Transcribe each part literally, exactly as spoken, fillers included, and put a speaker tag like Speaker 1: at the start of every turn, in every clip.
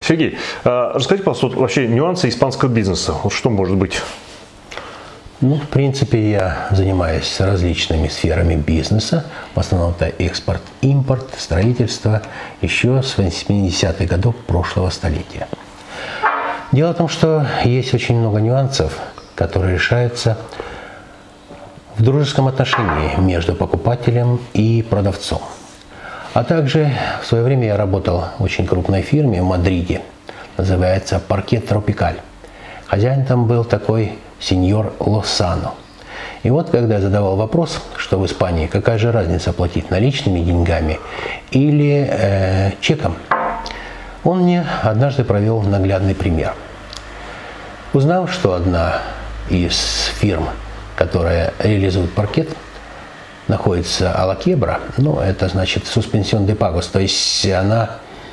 Speaker 1: Сергей, расскажите, пожалуйста, вот вообще нюансы испанского бизнеса. Вот что может быть?
Speaker 2: Ну, в принципе, я занимаюсь различными сферами бизнеса. В основном это экспорт, импорт, строительство еще с восьмидесятых годов прошлого столетия. Дело в том, что есть очень много нюансов, которые решаются в дружеском отношении между покупателем и продавцом. А также в свое время я работал в очень крупной фирме в Мадриде, называется «Паркет Тропикаль». Хозяин там был такой сеньор Лосано. И вот, когда я задавал вопрос, что в Испании, какая же разница платить наличными деньгами или э, чеком, он мне однажды провел наглядный пример. Узнав, что одна из фирм, которая реализует паркет, находится а ла кебра, ну, это значит суспенсион де пагос, то есть она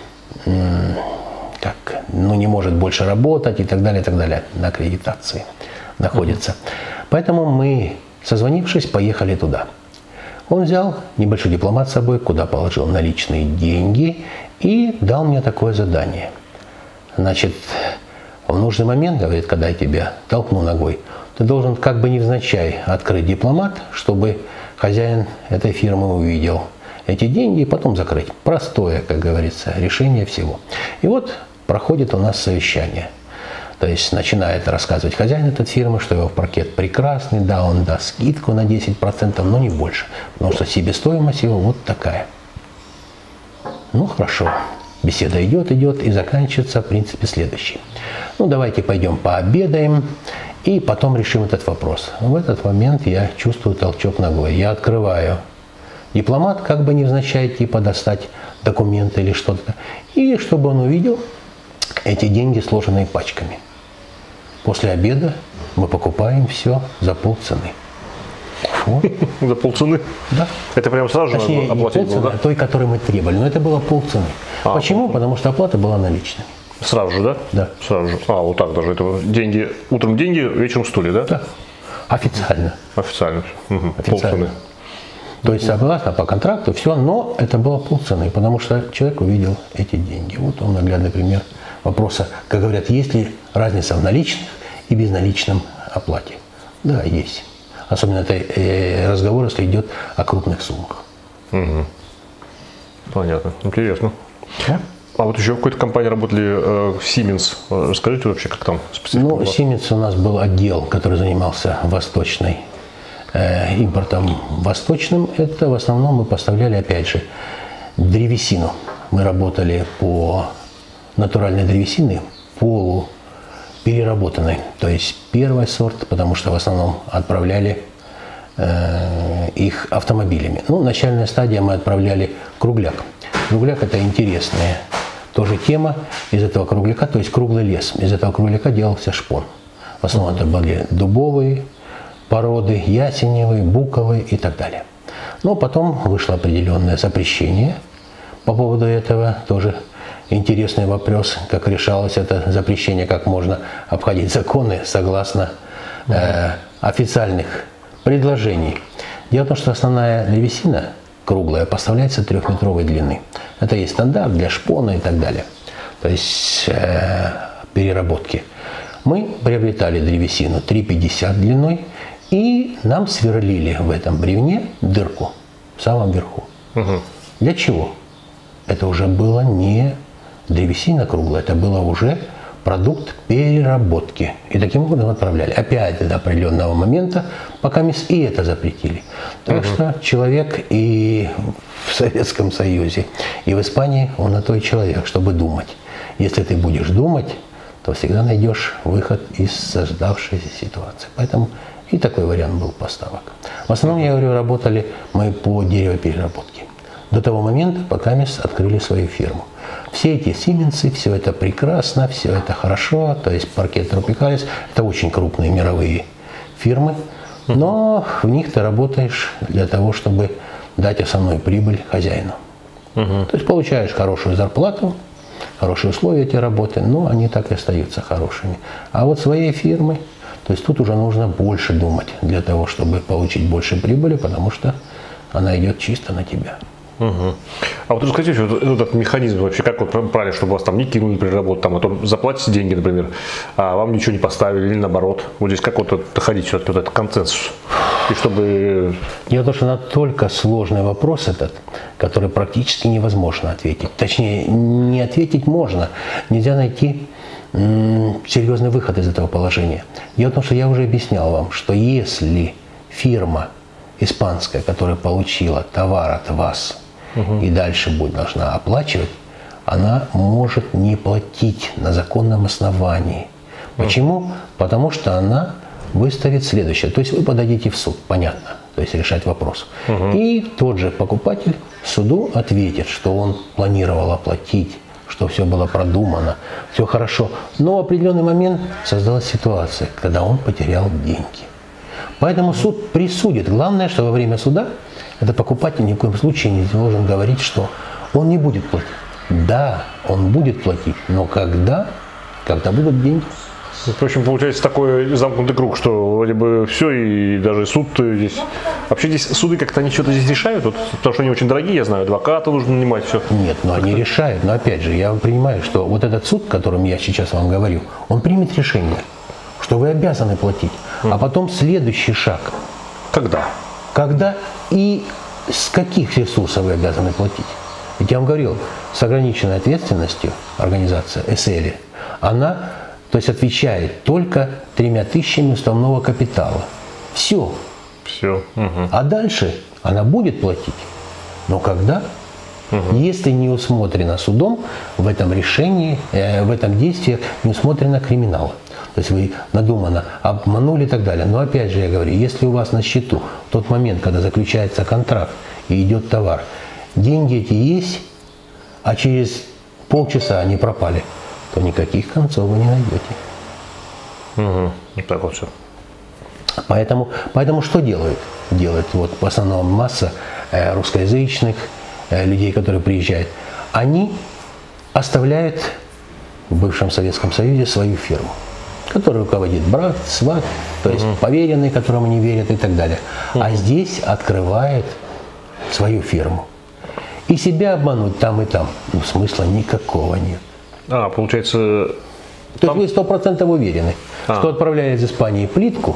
Speaker 2: как, ну, не может больше работать и так далее, и так далее, на аккредитации находится. Mm-hmm. Поэтому мы, созвонившись, поехали туда. Он взял небольшой дипломат с собой, куда положил наличные деньги и дал мне такое задание. Значит, в нужный момент, говорит, когда я тебя толкну ногой, ты должен как бы невзначай открыть дипломат, чтобы хозяин этой фирмы увидел эти деньги и потом закрыть. Простое, как говорится, решение всего. И вот проходит у нас совещание. То есть начинает рассказывать хозяин этой фирмы, что его паркет прекрасный, да, он даст скидку на десять процентов, но не больше, потому что себестоимость его вот такая. Ну хорошо, беседа идет, идет и заканчивается в принципе следующей. Ну давайте пойдем пообедаем и потом решим этот вопрос. В этот момент я чувствую толчок ногой. Я открываю дипломат, как бы невзначай, типа достать документы или что-то. И чтобы он увидел эти деньги, сложенные пачками. После обеда мы покупаем все за полцены.
Speaker 1: За полцены?
Speaker 2: Да.
Speaker 1: Это прям сразу
Speaker 2: Точнее,
Speaker 1: надо оплатить было, да?
Speaker 2: Той, которую мы требовали. Но это было полцены. А, почему? Вот. Потому что оплата была наличной.
Speaker 1: Сразу же, да?
Speaker 2: Да.
Speaker 1: Сразу же. А, вот так даже. Это деньги, утром деньги, вечером стулья, да?
Speaker 2: Да. Официально.
Speaker 1: Официально. Угу.
Speaker 2: Официально. Полцены. То есть согласно по контракту, все, но это было полцены, потому что человек увидел эти деньги. Вот он наглядный пример вопроса, как говорят, есть ли разница в наличных и безналичном оплате? Да, есть. Особенно это э, разговор, если идет о крупных суммах.
Speaker 1: Угу. Понятно. Интересно.
Speaker 2: Да?
Speaker 1: А вот еще в какой-то компании работали э, Siemens. Расскажите вообще, как там специфика
Speaker 2: Ну,
Speaker 1: была?
Speaker 2: Siemens у нас был отдел, который занимался восточной э, импортом восточным. Это в основном мы поставляли, опять же, древесину. Мы работали по натуральной древесине, полупереработанной. То есть первый сорт, потому что в основном отправляли э, их автомобилями. Ну, начальная стадия мы отправляли кругляк. Кругляк – это интересная тоже тема. Из этого кругляка, то есть круглый лес, из этого кругляка делался шпон. В основном это были дубовые породы, ясеневые, буковые и так далее. Но потом вышло определенное запрещение по поводу этого. Тоже интересный вопрос, как решалось это запрещение, как можно обходить законы согласно э, официальных предложений. Дело в том, что основная древесина круглая поставляется трехметровой длины. Это есть стандарт для шпона и так далее. То есть э, переработки. Мы приобретали древесину три пятьдесят длиной и нам сверлили в этом бревне дырку в самом верху. Угу. Для чего? Это уже было не древесина круглая, это было уже продукт переработки. И таким образом отправляли. Опять до определенного момента, пока мы и это запретили. Так угу. что человек и в Советском Союзе, и в Испании, он на то и человек, чтобы думать. Если ты будешь думать, то всегда найдешь выход из создавшейся ситуации. Поэтому и такой вариант был поставок. В основном, я говорю, работали мы по деревопереработке. До того момента, пока мы открыли свою фирму. Все эти Siemens, все это прекрасно, все это хорошо, то есть Паркет Тропикалис, это очень крупные мировые фирмы, но в них ты работаешь для того, чтобы дать основную прибыль хозяину. Uh-huh. То есть получаешь хорошую зарплату, хорошие условия этой работы, но они так и остаются хорошими. А вот своей фирмы, то есть тут уже нужно больше думать для того, чтобы получить больше прибыли, потому что она идет чисто на тебя.
Speaker 1: Угу. А вот расскажите, вот этот механизм вообще, как вот правильно, чтобы вас там не кинули при работе, там, а то заплатите деньги, например, а вам ничего не поставили, или наоборот. Вот здесь как вот доходить все-таки вот этот консенсус? И чтобы...
Speaker 2: Дело в том, что настолько сложный вопрос этот, который практически невозможно ответить. Точнее, не ответить можно. Нельзя найти м- серьезный выход из этого положения. Дело в том, что я уже объяснял вам, что если фирма испанская, которая получила товар от вас, угу. и дальше будет должна оплачивать, она может не платить на законном основании. Почему? Угу. Потому что она выставит следующее. То есть вы подадите в суд, понятно, то есть решать вопрос. Угу. И тот же покупатель суду ответит, что он планировал оплатить, что все было продумано, все хорошо. Но в определенный момент создалась ситуация, когда он потерял деньги. Поэтому суд присудит. Главное, что во время суда этот покупатель ни в коем случае не должен говорить, что он не будет платить. Да, он будет платить, но когда? Когда будут деньги.
Speaker 1: В общем, получается такой замкнутый круг, что вроде бы все, и даже суд здесь... Вообще здесь суды как-то они что-то здесь решают, вот, потому что они очень дорогие, я знаю, адвоката нужно нанимать, все.
Speaker 2: Нет, но они решают. Но опять же, я понимаю, что вот этот суд, о котором я сейчас вам говорю, он примет решение, что вы обязаны платить. А потом следующий шаг.
Speaker 1: Когда?
Speaker 2: Когда и с каких ресурсов вы обязаны платить? Ведь я вам говорил, с ограниченной ответственностью организация эс эл и, она, то есть отвечает только тремя тысячами уставного капитала. Все.
Speaker 1: Все. Угу.
Speaker 2: А дальше она будет платить. Но когда? Угу. Если не усмотрено судом в этом решении, э, в этом действии не усмотрено криминала. То есть вы надуманно обманули и так далее. Но опять же я говорю, если у вас на счету в тот момент, когда заключается контракт и идет товар, деньги эти есть, а через полчаса они пропали, то никаких концов вы не найдете.
Speaker 1: Угу. Вот так вот все.
Speaker 2: Поэтому, поэтому что делают? Делают вот в основном масса э, русскоязычных э, людей, которые приезжают. Они оставляют в бывшем Советском Союзе свою фирму, который руководит брат, сват, то есть угу. поверенный, которому не верят и так далее. Угу. А здесь открывает свою фирму. И себя обмануть там и там, ну, смысла никакого нет.
Speaker 1: А, получается...
Speaker 2: То там... есть вы сто процентов уверены, а. что отправляя из Испании плитку,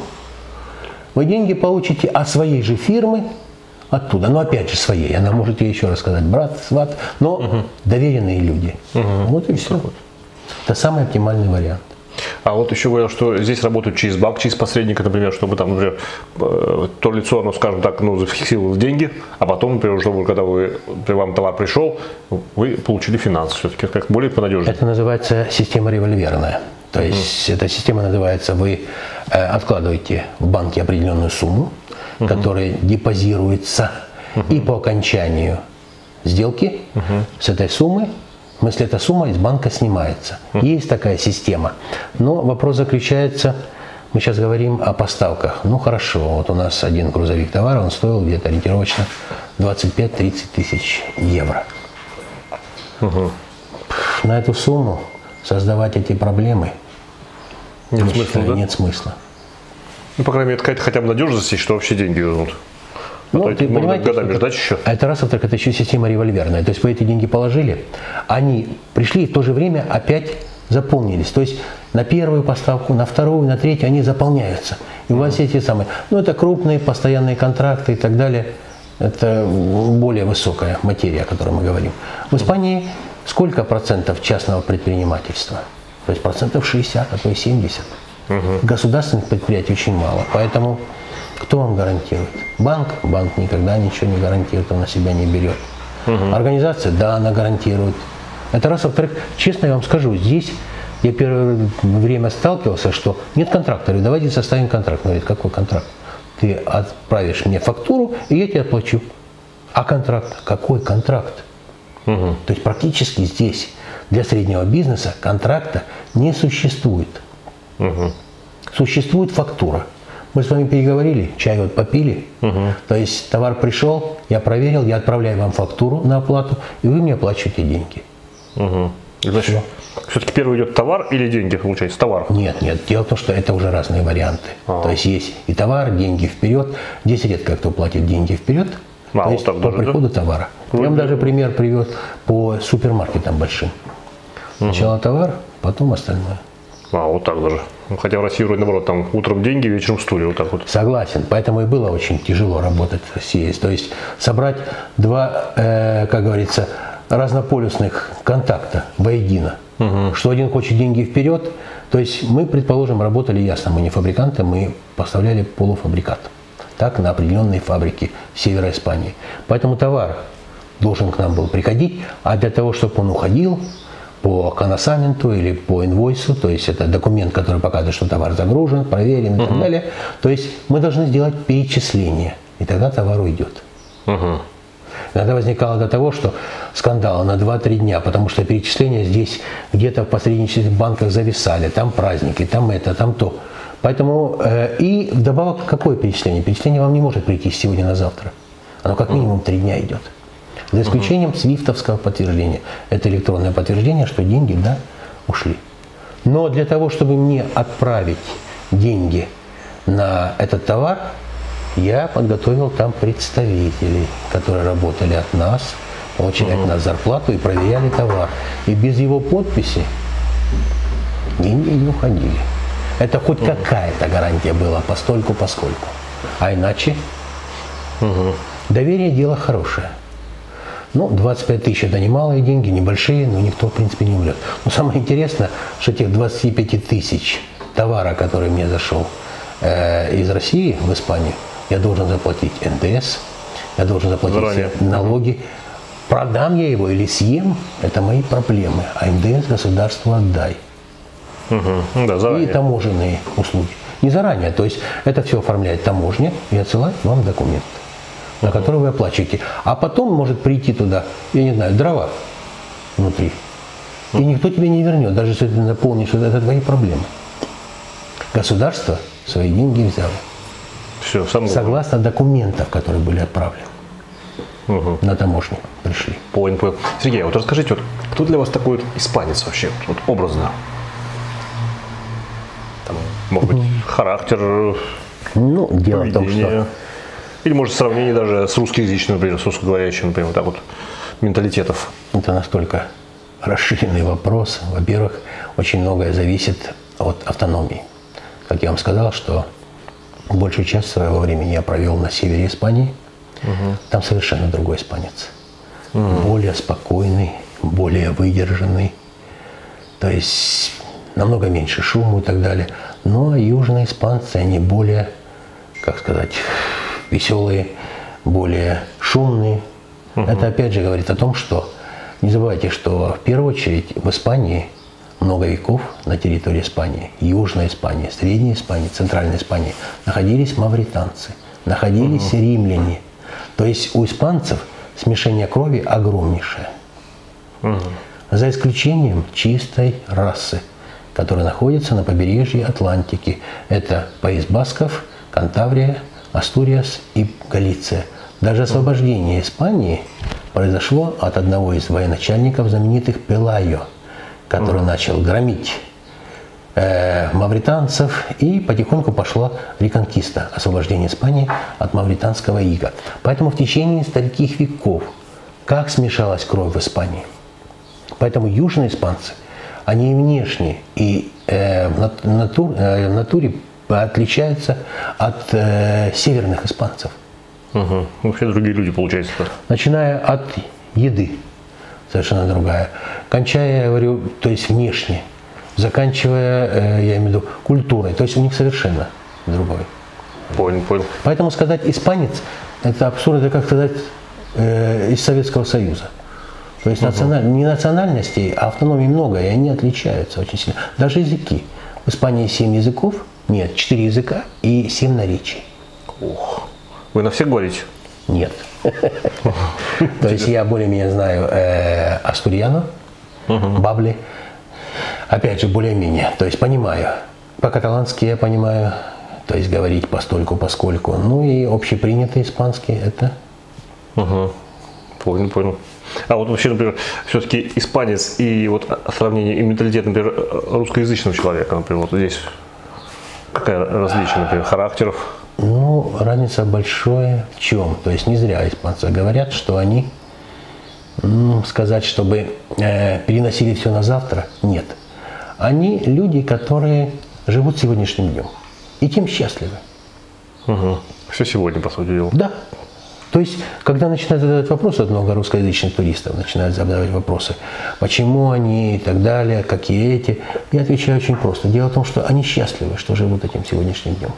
Speaker 2: вы деньги получите от своей же фирмы оттуда. Но опять же своей. Она может, я еще раз сказать, брат, сват, но угу. доверенные люди. Угу. Вот и все. Это самый оптимальный вариант.
Speaker 1: А вот еще говорил, что здесь работают через банк, через посредника, например, чтобы там, например, то лицо, оно, скажем так, ну, зафиксировало деньги, а потом, например, чтобы, когда вы, вам товар пришел, вы получили финансы, все-таки как более понадежнее.
Speaker 2: Это называется система револьверная. То есть uh-huh. эта система называется, вы э, откладываете в банке определенную сумму, uh-huh. которая депозируется, uh-huh. и по окончанию сделки uh-huh. с этой суммы, в смысле, эта сумма из банка снимается. Uh-huh. Есть такая система. Но вопрос заключается, мы сейчас говорим о поставках. Ну хорошо, вот у нас один грузовик товара, он стоил где-то ориентировочно двадцать пять - тридцать тысяч евро. Uh-huh. На эту сумму создавать эти проблемы
Speaker 1: нет смысла,
Speaker 2: считаю,
Speaker 1: да?
Speaker 2: Нет смысла.
Speaker 1: Ну, по крайней мере, какая-то хотя бы надежность есть, что вообще деньги вернут. А
Speaker 2: ну,
Speaker 1: то
Speaker 2: ты понимаете,
Speaker 1: годами ждать еще.
Speaker 2: А это раз, во-вторых, это еще система револьверная. То есть вы эти деньги положили, они пришли и в то же время опять заполнились. То есть на первую поставку, на вторую, на третью они заполняются. И у вас эти самые, ну это крупные постоянные контракты и так далее. Это более высокая материя, о которой мы говорим. В Испании сколько процентов частного предпринимательства? То есть процентов шестьдесят, а то и семьдесят. Угу. Государственных предприятий очень мало. Поэтому кто вам гарантирует? Банк? Банк никогда ничего не гарантирует, он на себя не берет. Угу. Организация? Да, она гарантирует. Это раз. Во-вторых, честно я вам скажу, здесь я первое время сталкивался, что нет контракта. Говорю, давайте составим контракт. Он говорит, какой контракт? Ты отправишь мне фактуру, и я тебе оплачу. А контракт? Какой контракт? Угу. То есть практически здесь для среднего бизнеса контракта не существует. Угу. Существует фактура. Мы с вами переговорили, чай вот попили. Угу. То есть товар пришел, я проверил, я отправляю вам фактуру на оплату, и вы мне оплачиваете деньги.
Speaker 1: Угу. Значит, все-таки первый идет товар или деньги, получается, товар?
Speaker 2: Нет, нет. Дело в том, что это уже разные варианты. А-а. То есть есть и товар, деньги вперед. Здесь редко кто платит деньги вперед.
Speaker 1: А,
Speaker 2: То
Speaker 1: вот
Speaker 2: есть
Speaker 1: так
Speaker 2: по
Speaker 1: даже,
Speaker 2: приходу
Speaker 1: да?
Speaker 2: товара.
Speaker 1: Вроде
Speaker 2: Я вам
Speaker 1: бы.
Speaker 2: даже пример привел по супермаркетам большим. Сначала товар, потом остальное.
Speaker 1: А, вот так даже. Ну, хотя в России вроде наоборот, там утром деньги, вечером стулья, вот так вот.
Speaker 2: Согласен. Поэтому и было очень тяжело работать в России. То есть собрать два, э, как говорится, разнополюсных контакта воедино. Угу. Что один хочет деньги вперед. То есть мы, предположим, работали ясно, мы не фабриканты, мы поставляли полуфабрикат. Так, на определенные фабрики севера Испании. Поэтому товар должен к нам был приходить, а для того, чтобы он уходил по коносаменту или по инвойсу, то есть это документ, который показывает, что товар загружен, проверен и uh-huh. так далее, то есть мы должны сделать перечисление, и тогда товар уйдет. Uh-huh. Иногда возникало до того, что скандалы на два-три дня, потому что перечисления здесь где-то в посреднических банках зависали, там праздники, там это, там то. Поэтому э, и вдобавок какое перечисление? Перечисление вам не может прийти с сегодня на завтра. Оно как минимум три дня идет. За исключением свифтовского подтверждения. Это электронное подтверждение, что деньги, да, ушли. Но для того, чтобы мне отправить деньги на этот товар, я подготовил там представителей, которые работали от нас, получали от нас зарплату и проверяли товар. И без его подписи деньги не уходили. Это хоть какая-то гарантия была, постольку поскольку. А иначе доверие – дело хорошее. Ну, двадцать пять тысяч – это немалые деньги, небольшие, но никто, в принципе, не умрет. Но самое интересное, что тех двадцать пять тысяч товара, который мне зашел э, из России в Испанию, я должен заплатить эн дэ эс, я должен заплатить все налоги. Продам я его или съем – это мои проблемы, а эн дэ эс государству отдай.
Speaker 1: Угу. Да, заранее.
Speaker 2: И таможенные услуги. Не заранее, то есть это все оформляет таможня и отсылает вам документ, на который вы оплачиваете. А потом может прийти туда, я не знаю, дрова внутри. И никто тебе не вернет, даже если ты наполнишь, это твои проблемы. Государство свои деньги взяло.
Speaker 1: Все, сам
Speaker 2: согласно документам, которые были отправлены. Угу. На таможню пришли.
Speaker 1: Понял, понял. Сергей, вот расскажите, вот, кто для вас такой вот испанец вообще, вот, образно? Там, может быть, характер,
Speaker 2: ну, дело в том, что...
Speaker 1: Или, может, сравнение даже с русскоязычным, например, с русскоговорящим, например, вот так вот, менталитетов.
Speaker 2: Это настолько расширенный вопрос. Во-первых, очень многое зависит от автономии. Как я вам сказал, что большую часть своего времени я провел на севере Испании. Угу. Там совершенно другой испанец. Угу. Более спокойный, более выдержанный. То есть намного меньше шума и так далее. Но южные испанцы, они более, как сказать, веселые, более шумные. Угу. Это опять же говорит о том, что не забывайте, что в первую очередь в Испании много веков на территории Испании, Южной Испании, Средней Испании, Центральной Испании находились мавританцы, находились угу. римляне. То есть у испанцев смешение крови огромнейшее. Угу. За исключением чистой расы, которая находится на побережье Атлантики. Это Паис Басков, Кантабрия, Астуриас и Галиция. Даже освобождение Испании произошло от одного из военачальников знаменитых Пелайо, который mm. начал громить э, мавританцев, и потихоньку пошла реконкиста, освобождение Испании от мавританского ига. Поэтому в течение стольких веков как смешалась кровь в Испании. Поэтому южные испанцы, они и внешне, и э, в, натур, э, в натуре отличаются от э, северных испанцев.
Speaker 1: Угу. Вообще другие люди, получается.
Speaker 2: Начиная от еды, совершенно другая. Кончая, я говорю, то есть внешне, заканчивая, э, я имею в виду, культурой. То есть у них совершенно другой.
Speaker 1: Понял, понял.
Speaker 2: Поэтому сказать испанец, это абсурд, это как сказать э, из Советского Союза. То есть угу. националь... не национальностей, а автономии много, и они отличаются очень сильно. Даже языки. В Испании семь языков, нет, четыре языка и семь наречий.
Speaker 1: Ох. Вы на всех говорите?
Speaker 2: Нет. То есть я более-менее знаю астурьяно, бабли. Опять же, более-менее. То есть понимаю. По-каталански я понимаю. То есть говорить постольку, поскольку. Ну и общепринятый испанский это.
Speaker 1: Угу. Понял, понял. А вот вообще, например, все-таки испанец и вот сравнение и менталитет, например, русскоязычного человека, например, вот здесь какая различие, например, характеров?
Speaker 2: Ну, разница большая в чем? То есть не зря испанцы говорят, что они, ну, сказать, чтобы э, переносили все на завтра, нет. Они люди, которые живут сегодняшним днем. И тем счастливы.
Speaker 1: Угу. Все сегодня, по сути дела.
Speaker 2: Да. То есть, когда начинают задавать вопросы, вот много русскоязычных туристов начинают задавать вопросы, почему они и так далее, какие эти, я отвечаю очень просто. Дело в том, что они счастливы, что живут этим сегодняшним днем.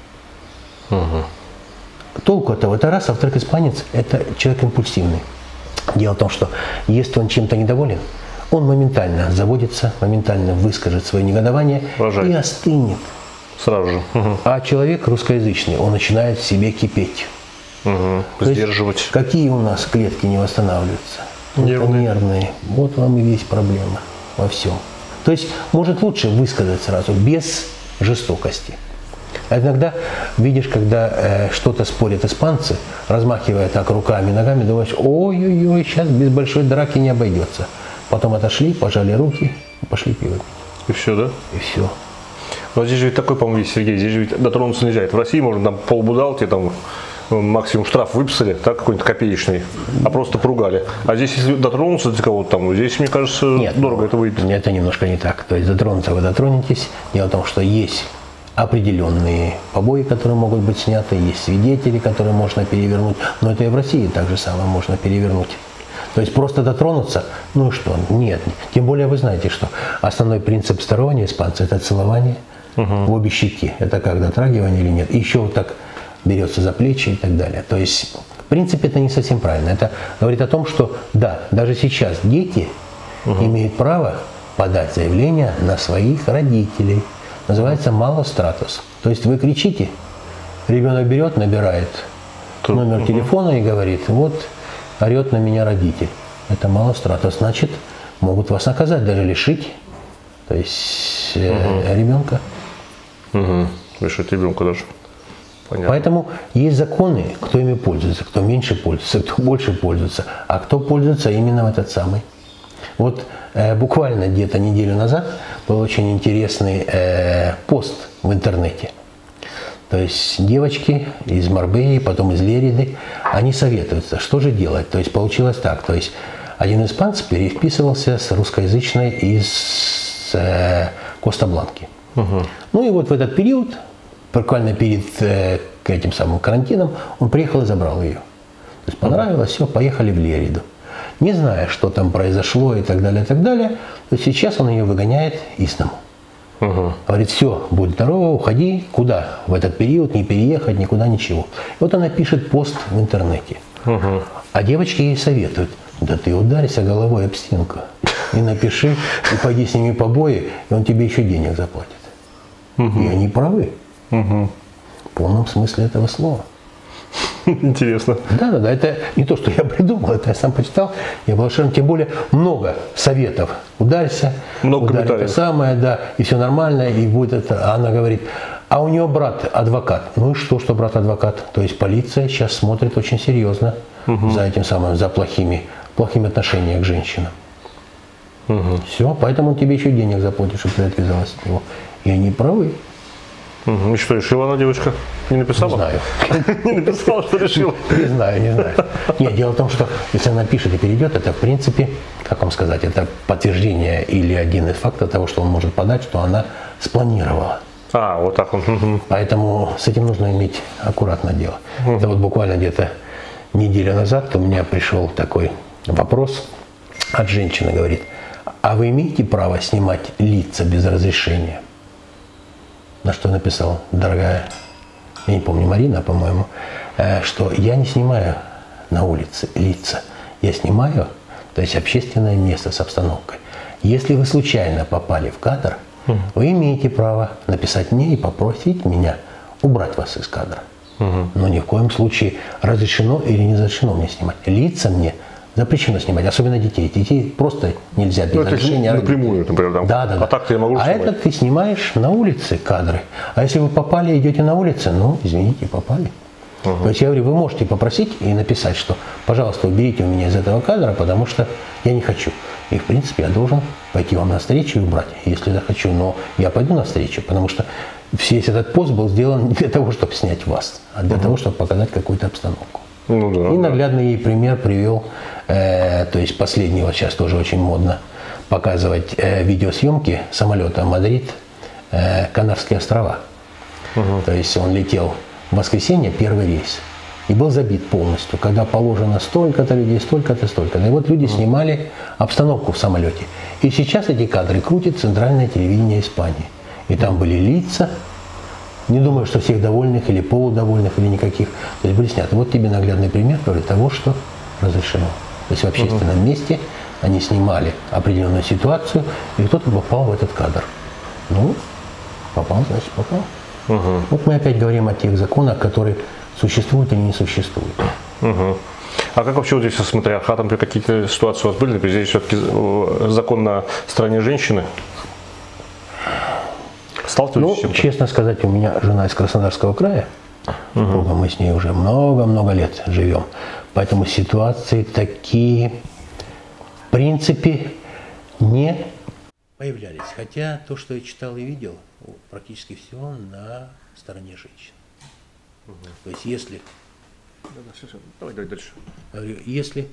Speaker 2: Угу. Толку от того, это раз, а во-вторых, испанец – это человек импульсивный. Дело в том, что если он чем-то недоволен, он моментально заводится, моментально выскажет свое негодование
Speaker 1: Рожай.
Speaker 2: И остынет.
Speaker 1: Сразу же. Угу.
Speaker 2: А человек русскоязычный, он начинает в себе кипеть.
Speaker 1: Угу. Сдерживать.
Speaker 2: Какие у нас клетки не восстанавливаются?
Speaker 1: Нервные.
Speaker 2: Нервные. Вот вам и весь проблема во всем. То есть, может лучше высказать сразу, без жестокости. А иногда видишь, когда э, что-то спорят испанцы, размахивая так руками, ногами, думаешь, ой-ой-ой, сейчас без большой драки не обойдется. Потом отошли, пожали руки и пошли пиво пить.
Speaker 1: И все, да?
Speaker 2: И все.
Speaker 1: Но здесь же ведь такой, по-моему, есть, Сергей, здесь же ведь дотронуться нельзя. В России можно там полбудал, тебе там максимум штраф выписали, так, какой-нибудь копеечный, а просто поругали. А здесь, если дотронуться до кого-то там, здесь, мне кажется,
Speaker 2: Нет,
Speaker 1: дорого
Speaker 2: ну,
Speaker 1: это выйдет.
Speaker 2: Это немножко не так. То есть дотронуться вы дотронетесь. Дело в том, что есть определенные побои, которые могут быть сняты, есть свидетели, которые можно перевернуть, но это и в России так же самое можно перевернуть. То есть просто дотронуться, ну и что, нет. Тем более вы знаете, что основной принцип здорования испанца – это целование угу. в обе щеки. Это как, дотрагивание или нет. И еще вот так берется за плечи и так далее. То есть, в принципе, это не совсем правильно. Это говорит о том, что да, даже сейчас дети угу. имеют право подать заявление на своих родителей. Называется малостратус. То есть вы кричите, ребенок берет, набирает Тут, номер угу. телефона и говорит, вот орет на меня родитель. Это малостратус. Значит, могут вас наказать, даже лишить, то есть угу. э, ребенка.
Speaker 1: Угу. Лишить ребенка даже. Понятно.
Speaker 2: Поэтому есть законы, кто ими пользуется, кто меньше пользуется, кто больше пользуется, а кто пользуется именно в этот самый. Вот э, буквально где-то неделю назад был очень интересный э, пост в интернете. То есть девочки из Марбеи, потом из Лериды, они советуются, что же делать. То есть получилось так, то есть один испанец переписывался с русскоязычной из э, Коста-Бланки. Угу. Ну и вот в этот период, буквально перед э, этим самым карантином, он приехал и забрал ее. То есть понравилось, все, поехали в Лериду. Не зная, что там произошло и так далее, и так далее, то сейчас он ее выгоняет из дому. Угу. Говорит, все, будь здорова, уходи, куда в этот период, не переехать, никуда, ничего. И вот она пишет пост в интернете. Угу. А девочки ей советуют, да ты ударься головой об стенку и напиши, и пойди с ними побои, и он тебе еще денег заплатит. Угу. И они правы. Угу. В полном смысле этого слова.
Speaker 1: Интересно.
Speaker 2: Да, да, да. Это не то, что я придумал, это я сам почитал. Я был шокирован. Тем более много советов. Ударься,
Speaker 1: много
Speaker 2: ударь это самое, да, и все нормально, и будет это. А она говорит, а у нее брат адвокат. Ну и что, что брат адвокат? То есть полиция сейчас смотрит очень серьезно угу. за этим самым, за плохими, плохими отношениями к женщинам. Угу. Все, поэтому он тебе еще денег заплатит, чтобы ты отвязалась от него. И они правы.
Speaker 1: Угу. И что, решила она, девочка? Не написала?
Speaker 2: Не знаю.
Speaker 1: Не написала, что решила?
Speaker 2: Не знаю, не знаю. Нет, дело в том, что если она пишет и перейдет, это в принципе, как вам сказать, это подтверждение или один из фактов того, что он может подать, что она спланировала.
Speaker 1: А, вот так вот. Угу.
Speaker 2: Поэтому с этим нужно иметь аккуратное дело. Угу. Это вот буквально где-то неделю назад у меня пришел такой вопрос от женщины, говорит, а вы имеете право снимать лица без разрешения? На что я написал, дорогая, я не помню, Марина, по-моему, что я не снимаю на улице лица, я снимаю, то есть общественное место с обстановкой. Если вы случайно попали в кадр, угу. вы имеете право написать мне и попросить меня убрать вас из кадра. Угу. Но ни в коем случае разрешено или не разрешено мне снимать. Лица мне запрещено снимать, особенно детей. Детей просто нельзя без
Speaker 1: ну,
Speaker 2: разрешения.
Speaker 1: Напрямую, например, там.
Speaker 2: Да, да,
Speaker 1: а
Speaker 2: да.
Speaker 1: так-то я могу
Speaker 2: А
Speaker 1: снимать.
Speaker 2: это ты снимаешь на улице кадры. А если вы попали, идете на улице, ну, извините, попали. Угу. То есть я говорю, вы можете попросить и написать, что, пожалуйста, уберите у меня из этого кадра, потому что я не хочу. И, в принципе, я должен пойти вам навстречу и убрать, если захочу. Но я пойду навстречу, потому что весь этот пост был сделан не для того, чтобы снять вас, а для uh-huh. того, чтобы показать какую-то обстановку.
Speaker 1: Ну, да,
Speaker 2: и наглядный ей пример привел, э, то есть последнего, сейчас тоже очень модно показывать э, видеосъемки самолета Мадрид, э, Канарские острова. Uh-huh. То есть он летел в воскресенье, первый рейс, и был забит полностью, когда положено столько-то людей, столько-то, столько-то. И вот люди uh-huh. снимали обстановку в самолете. И сейчас эти кадры крутит центральное телевидение Испании. И там были лица, не думаю, что всех довольных или полудовольных, или никаких. То есть были сняты. Вот тебе наглядный пример того, что разрешено. То есть в общественном uh-huh. месте они снимали определенную ситуацию, и кто-то попал в этот кадр. Ну, попал, значит попал. Uh-huh. Вот мы опять говорим о тех законах, которые существуют или не существуют.
Speaker 1: Uh-huh. А как вообще вот здесь с матриархатом, какие-то ситуации у вас были? Например, здесь все-таки закон на стороне женщины?
Speaker 2: Ну, честно сказать, у меня жена из Краснодарского края, угу. мы с ней уже много-много лет живем, поэтому ситуации такие, в принципе, не появлялись. Хотя то, что я читал и видел, практически все на стороне женщин. Угу. То есть, если...
Speaker 1: Да, да, все, все. Давай, давай дальше.
Speaker 2: Если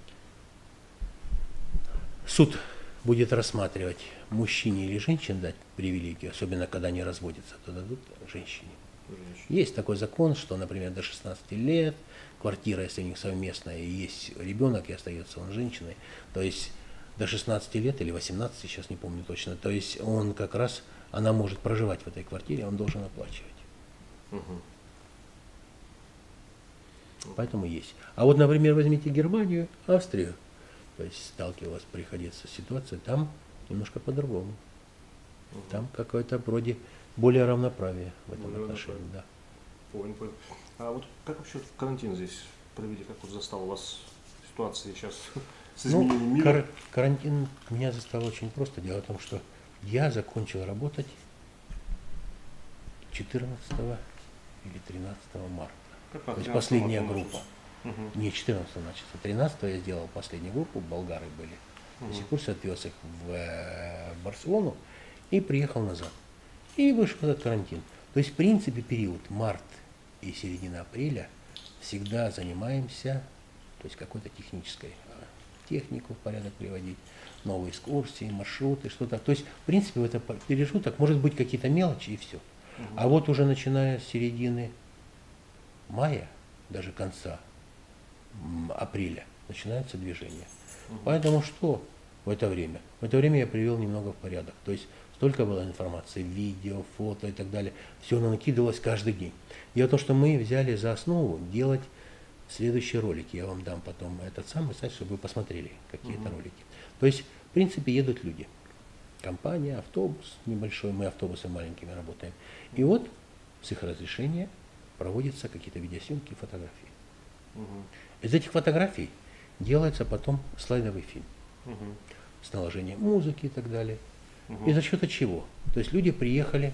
Speaker 2: суд будет рассматривать, мужчине или женщине дать привилегию, особенно когда они разводятся, то дадут женщине. Женщина. Есть такой закон, что, например, до шестнадцати лет, квартира, если у них совместная, и есть ребенок, и остается он женщиной, то есть до шестнадцати лет или восемнадцати, сейчас не помню точно, то есть он как раз, она может проживать в этой квартире, он должен оплачивать. Угу. Поэтому есть. А вот, например, возьмите Германию, Австрию, то есть сталкивалась, приходится ситуация, там немножко по-другому. Угу. Там какое-то вроде более равноправие в этом более отношении. Да.
Speaker 1: Понял, понял. А вот как вообще карантин здесь провели? Как вот застал у вас ситуация сейчас с изменением
Speaker 2: ну,
Speaker 1: мира?
Speaker 2: Кар- карантин меня застал очень просто. Дело в том, что я закончил работать четырнадцатого или тринадцатого марта. Как То есть последняя группа. Угу. Не четырнадцатого начался, тринадцатого я сделал последнюю группу, болгары были. Угу. До сих пор отвез их в, в Барселону и приехал назад. И вышел этот карантин. То есть, в принципе, период март и середина апреля всегда занимаемся, то есть какой-то технической технику в порядок приводить, новые экскурсии, маршруты, что-то. То есть, в принципе, в это пережиток может быть какие-то мелочи и все. Угу. А вот уже начиная с середины мая, даже конца апреля, начинается движение. Угу. Поэтому что в это время? В это время я привел немного в порядок. То есть столько было информации, видео, фото и так далее. Все оно накидывалось каждый день. Дело в том, что мы взяли за основу делать следующие ролики. Я вам дам потом этот самый сайт, чтобы вы посмотрели какие-то угу. ролики. То есть, в принципе, едут люди. Компания, автобус небольшой, мы автобусы маленькими работаем. И вот с их разрешения проводятся какие-то видеосъемки, фотографии. Угу. Из этих фотографий делается потом слайдовый фильм. Угу. С наложением музыки и так далее. Угу. И за счет чего? То есть люди приехали,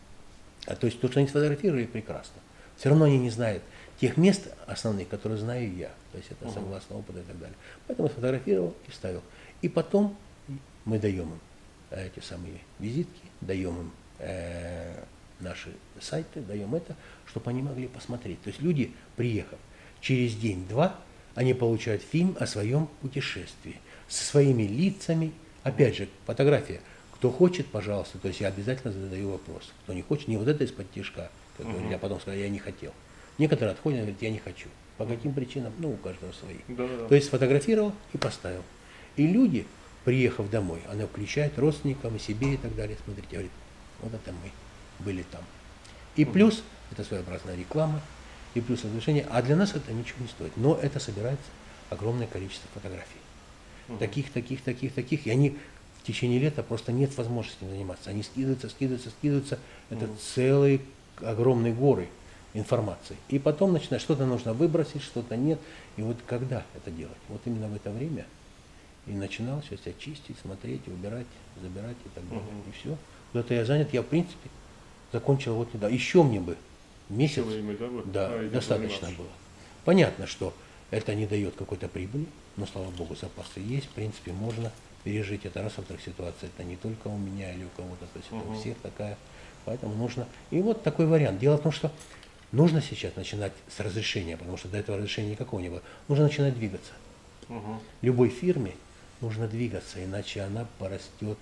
Speaker 2: а то есть то, что они сфотографировали, прекрасно. Все равно они не знают тех мест основных, которые знаю я. То есть это угу. согласно опыту и так далее. Поэтому сфотографировал и вставил. И потом мы даем им эти самые визитки, даем им э, наши сайты, даем это, чтобы они могли посмотреть. То есть люди, приехав, через день-два они получают фильм о своем путешествии со своими лицами. Опять же, фотография. Кто хочет, пожалуйста. То есть я обязательно задаю вопрос. Кто не хочет, не вот это из-под тишка, как uh-huh. я потом сказал, я не хотел. Некоторые отходят и говорят, я не хочу. По каким причинам? Ну, у каждого свои. Да-да-да. То есть сфотографировал и поставил. И люди, приехав домой, она включает родственникам и себе и так далее. Смотрите, говорит, вот это мы были там. И uh-huh. плюс, это своеобразная реклама, и плюс разрешение, а для нас это ничего не стоит. Но это собирается огромное количество фотографий. Uh-huh. Таких, таких, таких, таких. И они в течение лета просто нет возможности заниматься. Они скидываются, скидываются, скидываются. Это uh-huh. целые огромные горы информации. И потом начинает, что-то нужно выбросить, что-то нет. И вот когда это делать? Вот именно в это время и начинал сейчас очистить, смотреть, убирать, забирать и так далее. Uh-huh. И все. Вот это я занят. Я, в принципе, закончил вот недавно. Еще мне бы месяц, время, да, да а, достаточно было. Понятно, что это не дает какой-то прибыли, но, слава богу, запасы есть, в принципе, можно пережить. Это раз, во-вторых, ситуация, это не только у меня или у кого-то, то есть это у всех такая. Поэтому нужно... И вот такой вариант. Дело в том, что нужно сейчас начинать с разрешения, потому что до этого разрешения никакого не было. Нужно начинать двигаться.
Speaker 1: Угу.
Speaker 2: Любой фирме нужно двигаться, иначе она порастет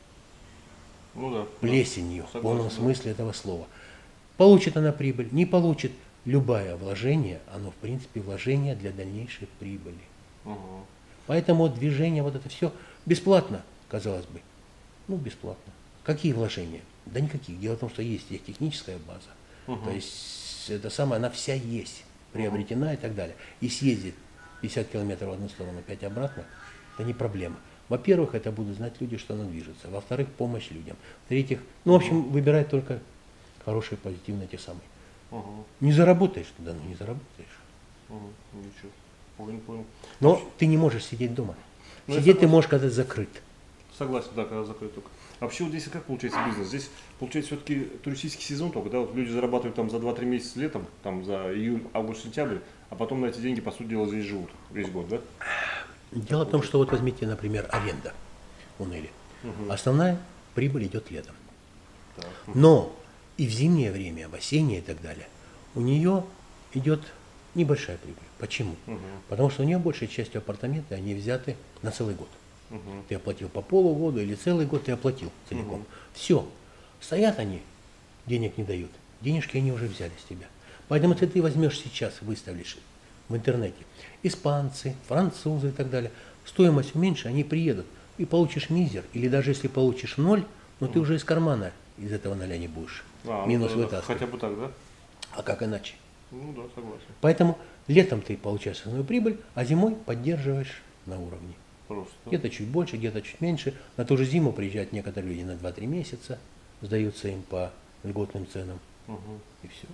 Speaker 1: Ну да.
Speaker 2: плесенью,
Speaker 1: да.
Speaker 2: в полном
Speaker 1: Согласен,
Speaker 2: смысле этого слова. Получит она прибыль, не получит. Любое вложение, оно в принципе вложение для дальнейшей прибыли.
Speaker 1: Угу.
Speaker 2: Поэтому движение, вот это все бесплатно, казалось бы. Ну, бесплатно. Какие вложения? Да никаких. Дело в том, что есть их техническая база.
Speaker 1: Угу.
Speaker 2: То есть это самое, она вся есть, приобретена угу. и так далее. И съездить пятьдесят километров в одну сторону, пять обратно, это не проблема. Во-первых, это будут знать люди, что оно движется. Во-вторых, помощь людям. В-третьих, ну, в общем, выбирать только хорошие, позитивные, те самые.
Speaker 1: Угу.
Speaker 2: Не заработаешь туда, ну не заработаешь.
Speaker 1: Угу. Ничего. Понял, понял.
Speaker 2: Но Вообще... ты не можешь сидеть дома.
Speaker 1: Ну,
Speaker 2: сидеть ты можешь, когда закрыт.
Speaker 1: Согласен, да, когда закрыт только. А вообще вот здесь как получается бизнес? Здесь получается все-таки туристический сезон только, да? Вот люди зарабатывают там за два-три месяца летом, там за июль, август, сентябрь, а потом на эти деньги, по сути дела, здесь живут весь год, да?
Speaker 2: Дело в том, что вот возьмите, например, аренда уныли. Угу. Основная прибыль идет летом. Так. Но и в зимнее время, в осеннее и так далее, у нее идет небольшая прибыль. Почему? Угу. Потому что у нее большей частью апартаменты, они взяты на целый год. Угу. Ты оплатил по полугоду или целый год ты оплатил целиком. Угу. Все. Стоят они, денег не дают. Денежки они уже взяли с тебя. Поэтому если ты возьмешь сейчас, выставишь в интернете, испанцы, французы и так далее, стоимость меньше, они приедут и получишь мизер. Или даже если получишь ноль, но ты уже из кармана из этого ноля не будешь.
Speaker 1: А,
Speaker 2: минус
Speaker 1: ну, да,
Speaker 2: вытаскивать.
Speaker 1: Хотя бы так, да?
Speaker 2: А как иначе?
Speaker 1: Ну да, согласен.
Speaker 2: Поэтому летом ты получаешь основную прибыль, а зимой поддерживаешь на уровне.
Speaker 1: Просто.
Speaker 2: Где-то чуть больше, где-то чуть меньше. На ту же зиму приезжают некоторые люди на два-три месяца, сдаются им по льготным ценам.
Speaker 1: Угу.
Speaker 2: И все.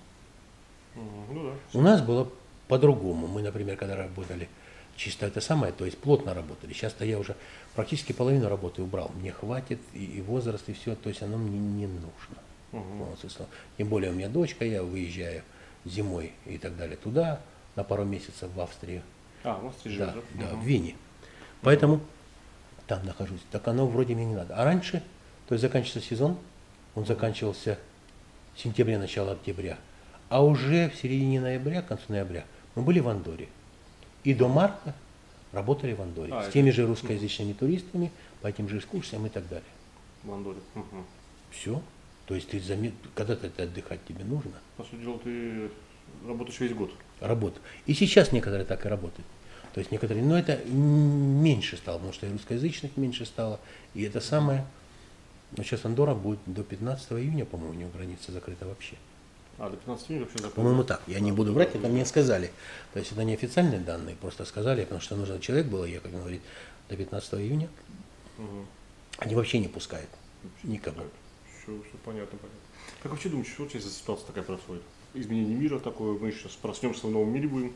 Speaker 1: Угу. Ну, да.
Speaker 2: У нас было по-другому. Мы, например, когда работали чисто это самое, то есть плотно работали. Сейчас-то я уже практически половину работы убрал. Мне хватит и, и возраст, и все. То есть оно мне не нужно. Угу. Тем более у меня дочка, я выезжаю зимой и так далее туда, на пару месяцев в Австрию.
Speaker 1: А, в Австрии
Speaker 2: да,
Speaker 1: живет,
Speaker 2: да,
Speaker 1: угу.
Speaker 2: в Вене. Поэтому угу. там нахожусь. Так оно вроде мне не надо. А раньше, то есть заканчивался сезон, он заканчивался в сентябре, начало октября. А уже в середине ноября, к концу ноября, мы были в Андорре. И до марта работали в Андорре. А, с теми же русскоязычными туристами, по этим же экскурсиям и так далее.
Speaker 1: В Андорре. Угу.
Speaker 2: Все. То есть ты замет... когда-то это отдыхать тебе нужно.
Speaker 1: По сути дела, ты работаешь весь год.
Speaker 2: Работа. И сейчас некоторые так и работают. То есть некоторые, но это меньше стало, потому что и русскоязычных меньше стало. И это самое, но сейчас Андорра будет до пятнадцатого июня, по-моему, у него граница закрыта вообще.
Speaker 1: А, до пятнадцатого июня вообще закрыта?
Speaker 2: По-моему, так. Я не буду врать, это мне сказали. То есть это не официальные данные, просто сказали, потому что нужен человек был ехать, говорит, до пятнадцатого июня. Угу. Они вообще не пускают никого.
Speaker 1: Все, все понятно, понятно. Как вообще думаешь, что сейчас за ситуация такая происходит? Изменение мира такое, мы сейчас проснемся в новом мире будем?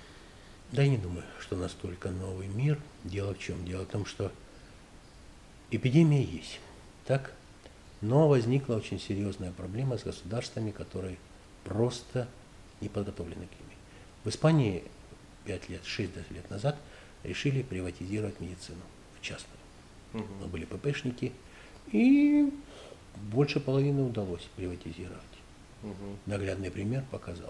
Speaker 2: Да я не думаю, что настолько новый мир. Дело в чем? Дело в том, что эпидемия есть, так? Но возникла очень серьезная проблема с государствами, которые просто не подготовлены к ней. В Испании пять лет, шесть лет назад решили приватизировать медицину в частную. Угу. Но были ППшники, и больше половины удалось приватизировать. Угу. Наглядный пример показал,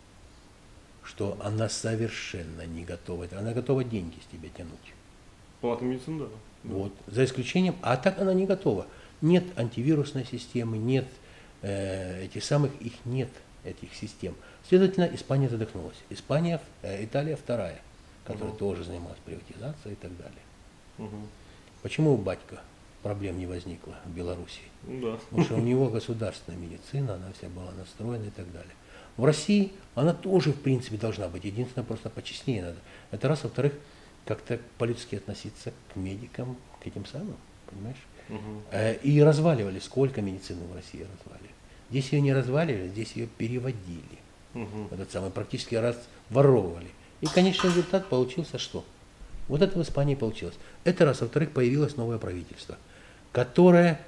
Speaker 2: что она совершенно не готова. Она готова деньги с тебя тянуть.
Speaker 1: Платная медицина, да.
Speaker 2: Вот. За исключением, а так она не готова. Нет антивирусной системы, нет э, этих самых, их нет, этих систем. Следовательно, Испания задохнулась. Испания, э, Италия вторая, которая угу. тоже занималась приватизацией и так далее. Угу. Почему у батька проблем не возникло в Беларуси?
Speaker 1: Да.
Speaker 2: Потому что у него государственная медицина, она вся была настроена и так далее. В России она тоже, в принципе, должна быть. Единственное, просто почестнее надо. Это раз. Во-вторых, как-то по-людски относиться к медикам, к этим самым, понимаешь? Угу. И разваливали, сколько медицины в России разваливали. Здесь ее не разваливали, здесь ее переводили. Угу. Этот самый практически раз воровывали. И конечный результат получился что? Вот это в Испании получилось. Это раз. Во-вторых, появилось новое правительство, которое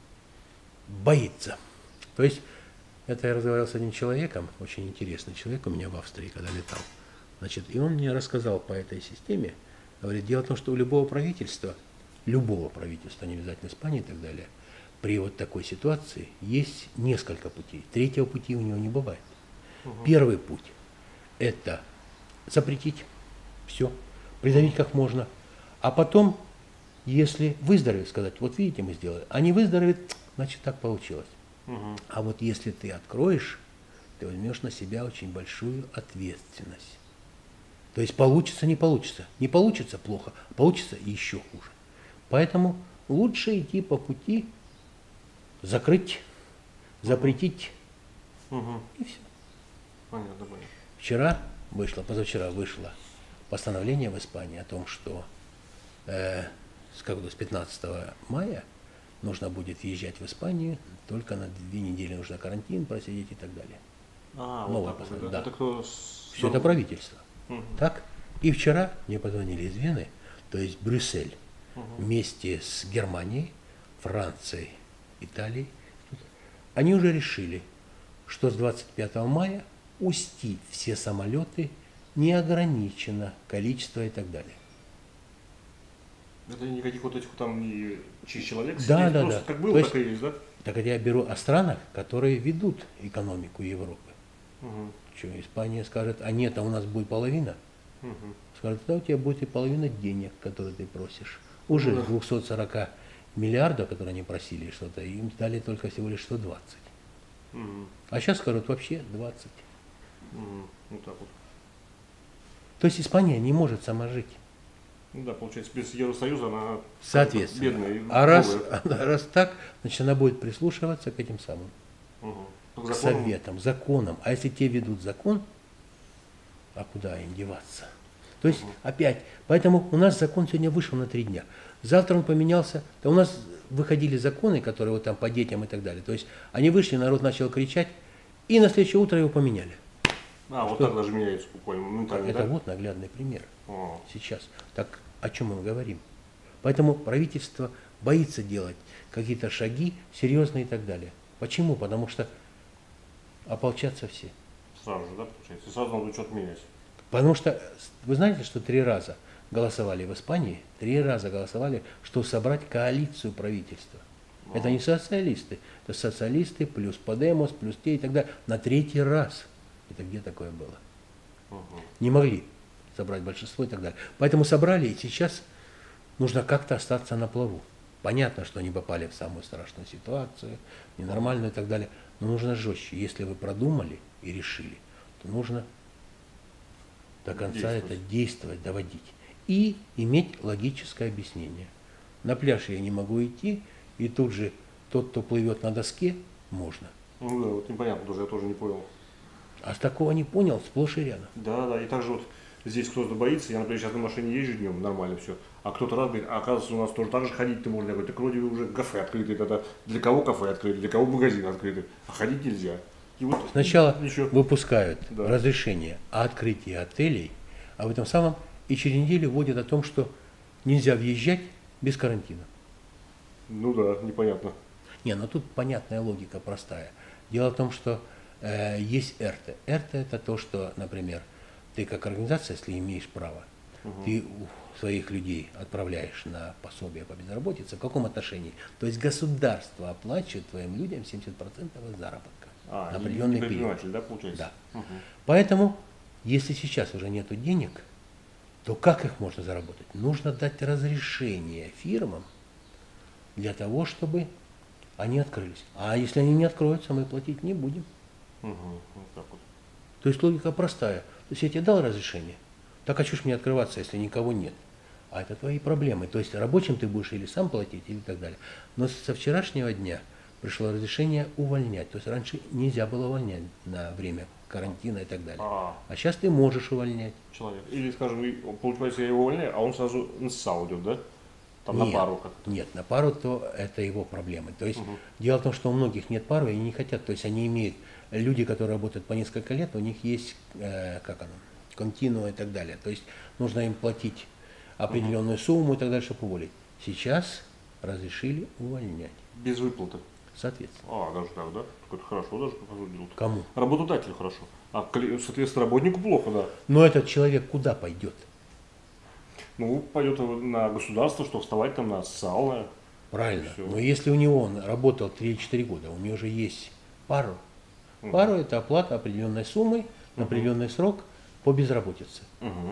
Speaker 2: боится. То есть, это я разговаривал с одним человеком, очень интересный человек у меня в Австрии, когда летал. Значит, и он мне рассказал по этой системе, говорит, дело в том, что у любого правительства любого правительства, не обязательно Испании и так далее, при вот такой ситуации есть несколько путей. Третьего пути у него не бывает. Угу. Первый путь – это запретить все, придавить как можно, а потом, если выздоровеет, сказать, вот видите, мы сделали, а не выздоровеет, значит так получилось. Угу. А вот если ты откроешь, ты возьмешь на себя очень большую ответственность. То есть получится, не получится. Не получится плохо, а получится еще хуже. Поэтому лучше идти по пути закрыть, запретить,
Speaker 1: угу.
Speaker 2: и все.
Speaker 1: Понятно, понятно.
Speaker 2: Вчера вышло, позавчера вышло постановление в Испании о том, что э, с, как бы, с пятнадцатого мая нужно будет въезжать в Испанию, только на две недели нужно карантин просидеть и так далее.
Speaker 1: А,
Speaker 2: Новое
Speaker 1: вот так вот,
Speaker 2: да.
Speaker 1: Это кто?
Speaker 2: Все это правительство.
Speaker 1: Угу.
Speaker 2: Так? И вчера мне позвонили из Вены, то есть Брюссель, угу. вместе с Германией, Францией, Италией, они уже решили, что с двадцать пятого мая устить все самолеты неограниченно, количество и так далее.
Speaker 1: Это никаких вот этих там не через человек
Speaker 2: да,
Speaker 1: сидеть,
Speaker 2: да,
Speaker 1: просто
Speaker 2: да.
Speaker 1: как было,
Speaker 2: то
Speaker 1: так и есть, да?
Speaker 2: Так это я беру о странах, которые ведут экономику Европы.
Speaker 1: Угу.
Speaker 2: Что, Испания скажет, а нет, а у нас будет половина.
Speaker 1: Угу.
Speaker 2: Скажет, да, у тебя будет и половина денег, которые ты просишь. Уже
Speaker 1: ну,
Speaker 2: да. двести сорок миллиардов, которые они просили что-то, им дали только всего лишь сто двадцать.
Speaker 1: Угу.
Speaker 2: А сейчас скажут вообще двадцать.
Speaker 1: Угу. Вот так вот.
Speaker 2: То есть Испания не может сама жить.
Speaker 1: Ну да, получается, без Евросоюза она
Speaker 2: Соответственно.
Speaker 1: бедная.
Speaker 2: А раз, раз так, значит, она будет прислушиваться к этим самым
Speaker 1: угу.
Speaker 2: к советам, законам. А если те ведут закон, а куда им деваться? То есть, угу. опять, поэтому у нас закон сегодня вышел на три дня. Завтра он поменялся. Да у нас выходили законы, которые вот там по детям и так далее. То есть они вышли, народ начал кричать, и на следующее утро его поменяли.
Speaker 1: А, вот так даже меняется буквально моментально.
Speaker 2: Это
Speaker 1: да?
Speaker 2: вот наглядный пример.
Speaker 1: О.
Speaker 2: Сейчас. Так о чем мы говорим? Поэтому правительство боится делать какие-то шаги серьезные и так далее. Почему? Потому что ополчатся все.
Speaker 1: Сразу же, да, получается? И сразу надо что-то менять.
Speaker 2: Потому что вы знаете, что три раза голосовали в Испании, три раза голосовали, что собрать коалицию правительства. О. Это не социалисты, это социалисты плюс Подемос, плюс те и так далее. На третий раз. Это где такое было? Угу. Не могли собрать большинство и так далее. Поэтому собрали, и сейчас нужно как-то остаться на плаву. Понятно, что они попали в самую страшную ситуацию, ненормальную и так далее, но нужно жестче. Если вы продумали и решили, то нужно до конца это действовать, доводить. И иметь логическое объяснение. На пляж я не могу идти, и тут же тот, кто плывет на доске, можно.
Speaker 1: Ну да, вот непонятно тоже, я тоже не понял.
Speaker 2: А с такого не понял, сплошь и рядом.
Speaker 1: Да, да, и также вот здесь кто-то боится, я, например, сейчас на машине езжу днем, нормально все, а кто-то раз говорит, а оказывается, у нас тоже так же ходить-то можно. Я говорю, так вроде уже кафе открыты, тогда для кого кафе открыты, для кого магазин открыты, а ходить нельзя. И вот
Speaker 2: сначала
Speaker 1: ничего.
Speaker 2: выпускают
Speaker 1: да.
Speaker 2: разрешение о открытии отелей, а в этом самом и через неделю вводят о том, что нельзя въезжать без карантина.
Speaker 1: Ну да, непонятно.
Speaker 2: Не, ну тут понятная логика, простая. Дело в том, что э, есть эр тэ. эр тэ это то, что, например, ты как организация, если имеешь право, угу. ты своих людей отправляешь на пособие по безработице. В каком отношении? То есть государство оплачивает твоим людям семьдесят процентов заработка
Speaker 1: а,
Speaker 2: на определенный период.
Speaker 1: Да, получается?
Speaker 2: Да.
Speaker 1: Угу.
Speaker 2: Поэтому, если сейчас уже нету денег, то как их можно заработать? Нужно дать разрешение фирмам для того, чтобы они открылись. А если они не откроются, мы платить не будем.
Speaker 1: Угу. Вот так вот.
Speaker 2: То есть логика простая. То есть я тебе дал разрешение, так а что ж мне открываться, если никого нет? А это твои проблемы. То есть рабочим ты будешь или сам платить, или так далее. Но со вчерашнего дня пришло разрешение увольнять. То есть раньше нельзя было увольнять на время карантина и так далее. А, а сейчас ты можешь увольнять.
Speaker 1: Человек. Или, скажем, получается, я его увольняю, а он сразу на САУ идет, да? Там нет, на пару как-то.
Speaker 2: Нет, на пару, то это его проблемы. То есть
Speaker 1: угу.
Speaker 2: дело в том, что у многих нет пары и не хотят. То есть они имеют, люди, которые работают по несколько лет, у них есть, э, как оно, континуум и так далее. То есть нужно им платить определенную угу. сумму и так далее, чтобы уволить. Сейчас разрешили увольнять.
Speaker 1: Без выплаты?
Speaker 2: Соответственно.
Speaker 1: А, даже так, да? Это хорошо даже делают.
Speaker 2: Кому?
Speaker 1: Работодателю хорошо. А, соответственно, работнику плохо, да.
Speaker 2: Но этот человек куда пойдет?
Speaker 1: Ну, пойдет на государство, что вставать там на социальное.
Speaker 2: Правильно.
Speaker 1: Все.
Speaker 2: Но если у него он работал три-четыре года, у него же есть пару.
Speaker 1: Угу.
Speaker 2: Пару – это оплата определенной суммы на определенный срок по безработице.
Speaker 1: Угу.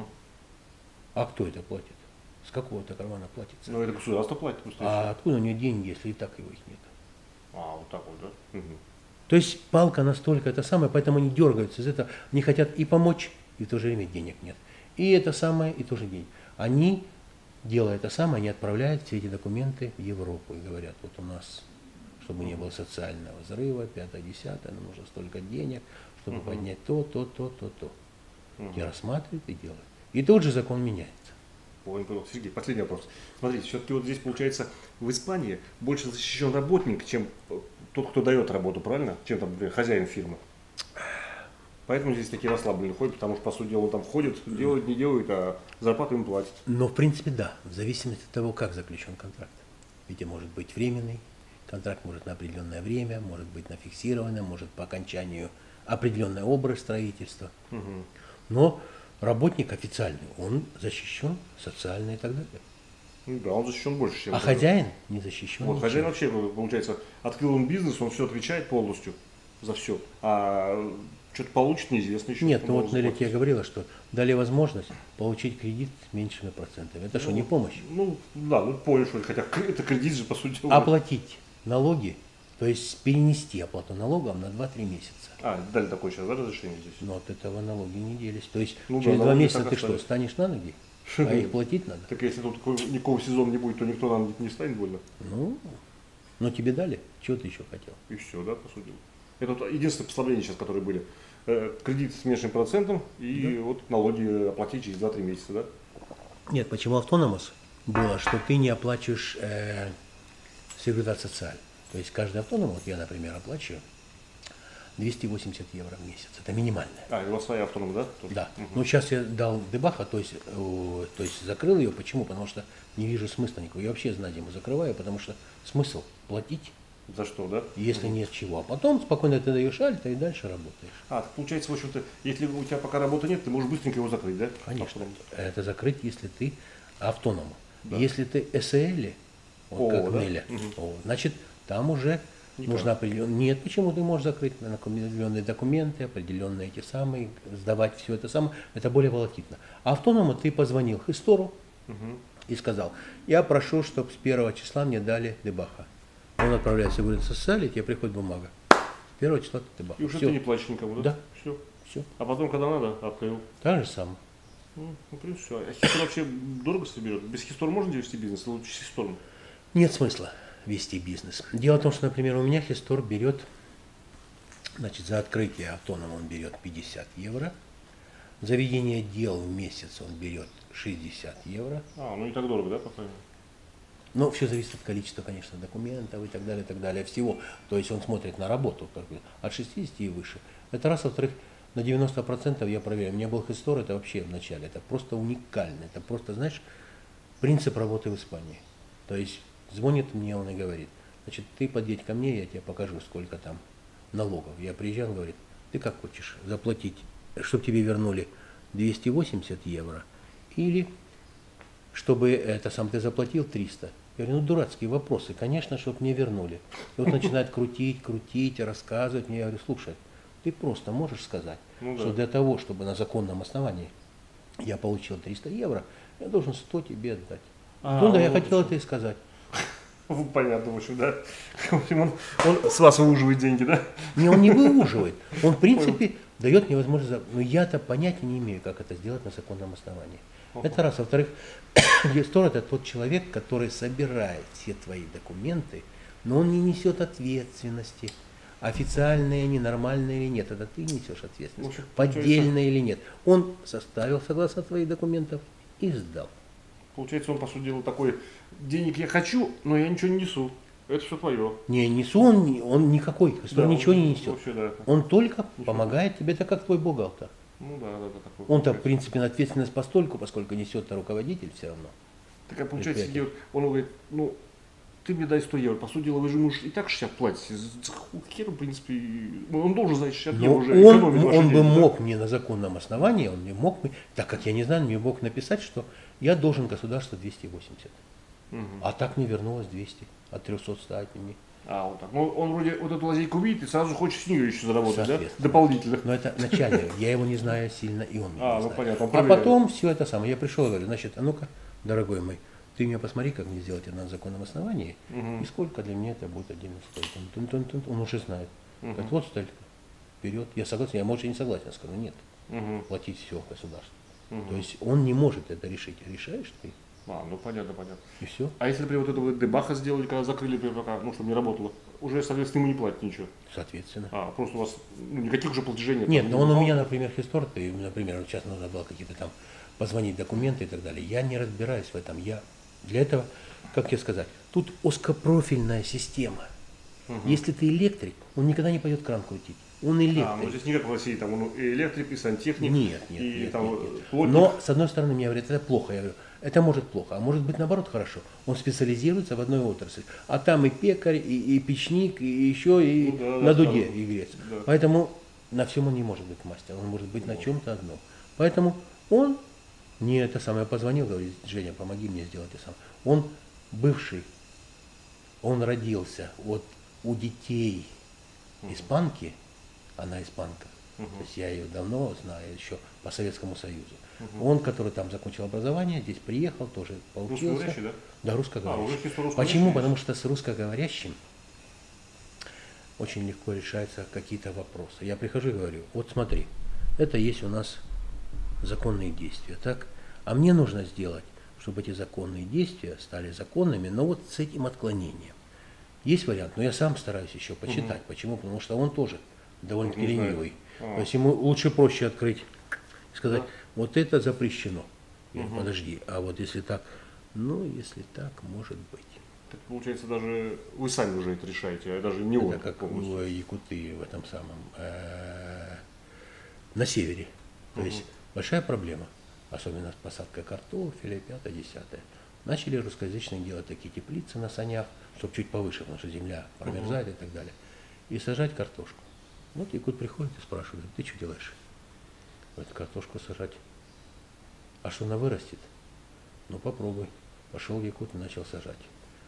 Speaker 2: А кто это платит? С какого-то кармана платится?
Speaker 1: Ну, это государство платит.
Speaker 2: А откуда у него деньги, если и так его их нет?
Speaker 1: А, вот так вот, да? Угу.
Speaker 2: То есть палка настолько это самое, поэтому они дергаются из этого, они хотят и помочь, и в то же время денег нет. И это самое, и тоже деньги. Они, делая это самое, они отправляют все эти документы в Европу и говорят, вот у нас, чтобы не было социального взрыва, пятое, десятое, нам нужно столько денег, чтобы
Speaker 1: Угу.
Speaker 2: поднять то, то, то, то, то.
Speaker 1: Угу.
Speaker 2: И рассматривают, и делают. И тут же закон меняется.
Speaker 1: Понял, понял. Сергей, последний вопрос. Смотрите, все-таки вот здесь получается в Испании больше защищен работник, чем тот, кто дает работу, правильно? Чем там, например, хозяин фирмы. Поэтому здесь такие расслабленные ходят, потому что, по сути дела, он там ходит, делает, не делает, а зарплату им платит.
Speaker 2: Но, в принципе, да, в зависимости от того, как заключен контракт. Ведь он может быть временный, контракт может на определенное время, может быть на фиксированное, может по окончанию определенной образ строительства.
Speaker 1: Угу.
Speaker 2: Но работник официальный, он защищен социально и так далее.
Speaker 1: Ну да, он защищен больше, чем...
Speaker 2: А хозяин не защищен.
Speaker 1: Вот,
Speaker 2: ничем.
Speaker 1: хозяин вообще, получается, открыл он бизнес, он все отвечает полностью за все. А что-то получит, неизвестно еще.
Speaker 2: Нет, ну
Speaker 1: Он
Speaker 2: вот
Speaker 1: должен
Speaker 2: Нарик, я говорила, что дали возможность получить кредит с меньшими процентами. Это что, не помощь?
Speaker 1: Ну, да, ну понял, что ли, хотя это кредит же, по сути дела.
Speaker 2: Оплатить налоги, то есть перенести оплату налогов на два-три месяца.
Speaker 1: А, дали такое сейчас, да, разрешение здесь?
Speaker 2: Но от этого налоги не делись. То есть
Speaker 1: Ну да,
Speaker 2: через два
Speaker 1: налоги
Speaker 2: месяца
Speaker 1: так
Speaker 2: ты что,
Speaker 1: остались.
Speaker 2: станешь на ноги? А их платить надо?
Speaker 1: Так если тут такой- никакого сезона не будет, то никто нам не станет больно.
Speaker 2: Ну, ну тебе дали. Чего ты еще хотел?
Speaker 1: И все, да, по сути. Это вот единственное послабление сейчас, которые были. Э, Кредит с меньшим процентом и вот налоги оплатить через два-три месяца, да?
Speaker 2: Нет, почему автономос было, что ты не оплачиваешь э, секретарь социаль. То есть каждый автоном, вот я, например, оплачиваю двести восемьдесят евро в месяц. Это минимальное.
Speaker 1: А, и у вас своя автонома, да? Тоже?
Speaker 2: Да.
Speaker 1: Мгм.
Speaker 2: Ну, сейчас я дал дебаха, то есть, э, то есть закрыл ее. Почему? Потому что не вижу смысла никакого. Я вообще на зиму закрываю, потому что смысл платить,
Speaker 1: За что, да?
Speaker 2: если нет чего. А потом спокойно ты даешь альта и дальше работаешь.
Speaker 1: А, так получается, в общем-то, если у тебя пока работы нет, ты можешь быстренько его закрыть, да?
Speaker 2: Конечно.
Speaker 1: Автоном.
Speaker 2: Это закрыть, если ты автоном.
Speaker 1: Да.
Speaker 2: Если ты СЛ, вот
Speaker 1: О,
Speaker 2: как
Speaker 1: да?
Speaker 2: Неля,
Speaker 1: Мгм.
Speaker 2: о, значит, там уже
Speaker 1: Никак.
Speaker 2: нужно определенные... Нет, почему ты можешь закрыть на определенные документы, определенные эти самые, сдавать все это самое. Это более волокитно. А автоному ты позвонил Хистору
Speaker 1: Мгм.
Speaker 2: и сказал, я прошу, чтобы с первого числа мне дали дебаха. Он отправляется в социале, тебе приходит бумага. С первого числа ты дебаха.
Speaker 1: И уже
Speaker 2: Все.
Speaker 1: ты не платишь никому, да?
Speaker 2: Да.
Speaker 1: Все.
Speaker 2: Все.
Speaker 1: А потом, когда надо, открыл.
Speaker 2: Так же самое.
Speaker 1: Ну, ну, плюс все. А хистор вообще дорого себе берет? Без хистора можно вести бизнес? Или лучше с хистором?
Speaker 2: Нет смысла вести бизнес. Дело в том, что, например, у меня Хистор берет, значит, за открытие автоном он берет пятьдесят евро, за ведение дел в месяц он берет шестьдесят евро.
Speaker 1: А, ну не так дорого, да, пока?
Speaker 2: Но все зависит от количества, конечно, документов и так далее, и так далее, всего. То есть он смотрит на работу как бы, от шестидесяти и выше. Это раз, во-вторых, на девяносто процентов я проверяю. У меня был Хистор, это вообще в начале, это просто уникально. Это просто, знаешь, принцип работы в Испании. То есть звонит мне он и говорит, значит, ты подъедь ко мне, я тебе покажу, сколько там налогов. Я приезжаю, он говорит, ты как хочешь заплатить, чтобы тебе вернули двести восемьдесят евро, или чтобы это сам ты заплатил триста. Я говорю, ну дурацкие вопросы, конечно, чтобы мне вернули. И вот начинает крутить, крутить, рассказывать мне. Я говорю, слушай, ты просто можешь сказать,
Speaker 1: Ну да.
Speaker 2: что для того, чтобы на законном основании я получил триста евро, я должен сто тебе отдать.
Speaker 1: А,
Speaker 2: ну да, я
Speaker 1: вот
Speaker 2: хотел
Speaker 1: что.
Speaker 2: это и сказать.
Speaker 1: Ну, понятно, в общем, да. В общем, он, он с вас выуживает деньги, да?
Speaker 2: Не, он не выуживает. Он, в принципе, дает мне возможность... за- Но я-то понятия не имею, как это сделать на законном основании. Это раз. Во-вторых, Гестор – это тот человек, который собирает все твои документы, но он не несет ответственности. Официальные они, нормальные или нет. Это ты несешь ответственность.
Speaker 1: В общем,
Speaker 2: Поддельные или нет. Он составил, согласно твоих документов, и сдал.
Speaker 1: Получается, он, по сути дела, такой, денег я хочу, но я ничего не несу. Это все твое.
Speaker 2: Не, несу он, не- он никакой, Христос
Speaker 1: Да,
Speaker 2: ничего
Speaker 1: он
Speaker 2: не несет.
Speaker 1: вообще, да.
Speaker 2: Он только помогает тебе, это как твой бухгалтер.
Speaker 1: Ну да, да, да. Такой.
Speaker 2: Он-то, в принципе, на ответственность постольку, поскольку несет руководитель все равно.
Speaker 1: Так, а получается,
Speaker 2: предприятие.
Speaker 1: Сергей, он говорит, ну, ты мне дай сто евро. По сути дела, вы же ему и так шестьдесят платите. Хер, в принципе, он должен знать шестьдесят евро уже
Speaker 2: он,
Speaker 1: экономить.
Speaker 2: Он бы
Speaker 1: деньги,
Speaker 2: мог
Speaker 1: да?
Speaker 2: мне на законном основании, он не мог бы, так как я не знаю, мне мог написать, что я должен государству двести восемьдесят. Угу. А так мне вернулось двести, от трехсот ста отними.
Speaker 1: А, вот так. Ну, он вроде вот эту лазейку видит и сразу хочет с нее еще заработать, да? Дополнительно.
Speaker 2: Но это начальник, я его не знаю сильно, и он меня
Speaker 1: а,
Speaker 2: не
Speaker 1: ну,
Speaker 2: знает.
Speaker 1: понятно,
Speaker 2: а потом все это самое. Я пришел и говорю, значит, а ну-ка, дорогой мой, ты меня посмотри, как мне сделать это на законном основании, угу. и сколько для меня это будет отдельно стоить. Он уже знает. Угу. Говорит, вот столько, вперед. Я согласен, я, может, и не согласен, скажу, нет, угу. платить все государству. Угу. То есть он не может это решить, решаешь ты.
Speaker 1: А, ну понятно, понятно.
Speaker 2: И все.
Speaker 1: А если, например, вот этого дебаха сделали, когда закрыли, пока, ну, чтобы не работало, уже, соответственно, ему не платят ничего?
Speaker 2: Соответственно.
Speaker 1: А, просто у вас ну, никаких уже платежей нет?
Speaker 2: Нет, но он у меня, например, хистор, и, например, сейчас нужно было какие-то там позвонить документы и так далее. Я не разбираюсь в этом. Я для этого, как тебе сказать, тут узкопрофильная система. Угу. Если ты электрик, он никогда не пойдет кран крутить. Он электрик. А,
Speaker 1: ну здесь не как в России, там он и электрик, и сантехник,
Speaker 2: нет, нет,
Speaker 1: и
Speaker 2: нет,
Speaker 1: там
Speaker 2: нет, нет.
Speaker 1: плотник.
Speaker 2: Но, с одной стороны, мне говорят, это плохо. Я говорю, это может плохо, а может быть наоборот хорошо. Он специализируется в одной отрасли. А там и пекарь, и, и печник, и еще и ну, да, на да, дуде да, игрец. Да. Поэтому на всем он не может быть мастером, он может быть ну. на чем-то одном. Поэтому он не это самое позвонил, говорит, Женя, помоги мне сделать это самое. Он бывший, он родился вот у детей угу. испанки, она испанка, угу. то есть я ее давно знаю, еще по Советскому Союзу. Угу. Он, который там закончил образование, здесь приехал, тоже поучился.
Speaker 1: Русскоговорящий, да?
Speaker 2: Да, русскоговорящий.
Speaker 1: А,
Speaker 2: Почему? Потому что с русскоговорящим очень легко решаются какие-то вопросы. Я прихожу и говорю, вот смотри, это есть у нас законные действия, так? А мне нужно сделать, чтобы эти законные действия стали законными, но вот с этим отклонением. Есть вариант, но я сам стараюсь еще почитать. Угу. Почему? Потому что он тоже довольно-таки ленивый. А. То есть ему лучше проще открыть и сказать, да. вот это запрещено. Я угу. говорю, подожди, а вот если так, ну, если так, может быть.
Speaker 1: Так получается, даже вы сами уже это решаете, а даже не он.
Speaker 2: Это как у якуты в этом самом, на севере. То есть большая проблема, особенно с посадкой картофеля, пятое, десятое. Начали русскоязычные делать такие теплицы на санях, чтобы чуть повыше, потому что земля промерзает uh-huh. и так далее. И сажать картошку. Вот якут приходит и спрашивает, ты что делаешь? Говорит, картошку сажать. А что она вырастет? Ну попробуй. Пошел якут и начал сажать.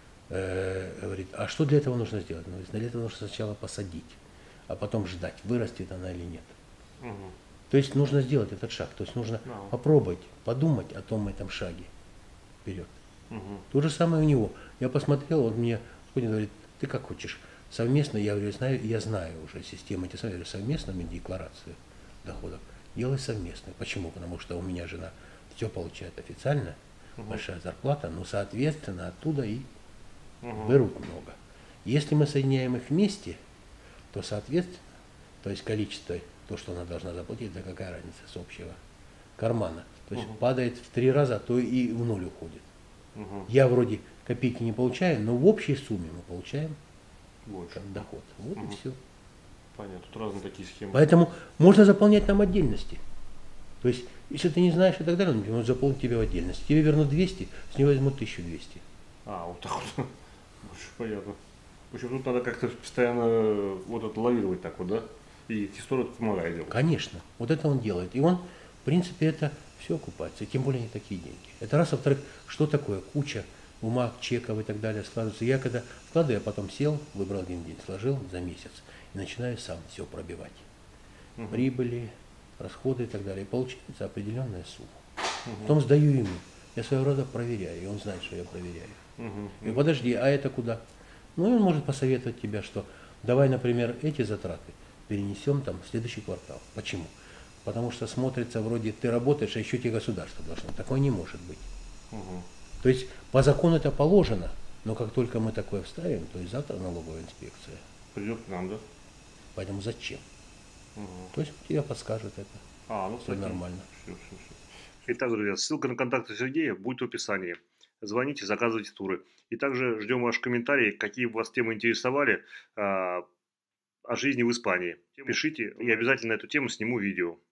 Speaker 2: Э, говорит, а что для этого нужно сделать? Ну, для этого нужно сначала посадить, а потом ждать, вырастет она или нет. Uh-huh. То есть нужно сделать этот шаг. То есть нужно uh-huh. попробовать, подумать о том этом шаге вперед. Угу. То же самое у него. Я посмотрел, он мне говорит, ты как хочешь, совместно, я говорю, знаю, я знаю уже систему, эти говорю, совместными декларацию доходов. Делай совместно. Почему? Потому что у меня жена все получает официально, угу. большая зарплата, но соответственно оттуда и угу. берут много. Если мы соединяем их вместе, то соответственно, то есть количество, то, что она должна заплатить, да какая разница с общего кармана. То есть угу. падает в три раза, а то и в ноль уходит. Угу. Я вроде копейки не получаю, но в общей сумме мы получаем больше как доход. Вот угу. и все.
Speaker 1: Понятно, тут разные такие схемы.
Speaker 2: Поэтому можно заполнять нам отдельности. То есть, если ты не знаешь и так далее, он может заполнить тебе в отдельности. Тебе вернут двести, с него возьмут тысячу двести.
Speaker 1: А, вот так вот. Очень понятно. В общем, тут надо как-то постоянно вот это лавировать так вот, да? И Хистор это помогает делать.
Speaker 2: Конечно. Вот это он делает. И он, в принципе, это все окупается. И тем более не такие деньги. Это раз. Во-вторых, что такое куча бумаг, чеков и так далее складывается. Я когда вкладываю, я потом сел, выбрал один день, сложил за месяц. И начинаю сам все пробивать. Угу. Прибыли, расходы и так далее. И получается определенная сумма. Угу. Потом сдаю ему. Я своего рода проверяю. И он знает, что я проверяю. Угу. И подожди, а это куда? Ну, и он может посоветовать тебе, что давай, например, эти затраты перенесем там в следующий квартал. Почему? Потому что смотрится вроде ты работаешь, а еще тебе государство должно. Такое не может быть. Угу. То есть по закону это положено, но как только мы такое вставим, то и завтра налоговая инспекция
Speaker 1: придет к нам, да?
Speaker 2: Поэтому зачем?
Speaker 1: Угу.
Speaker 2: То есть тебе подскажет это.
Speaker 1: А, ну
Speaker 2: все нормально.
Speaker 1: Все, все, все. Итак, друзья, ссылка на контакты Сергея будет в описании. Звоните, заказывайте туры. И также ждем ваши комментарии, какие вас темы интересовали а, о жизни в Испании. Пишите, и обязательно на эту тему сниму видео.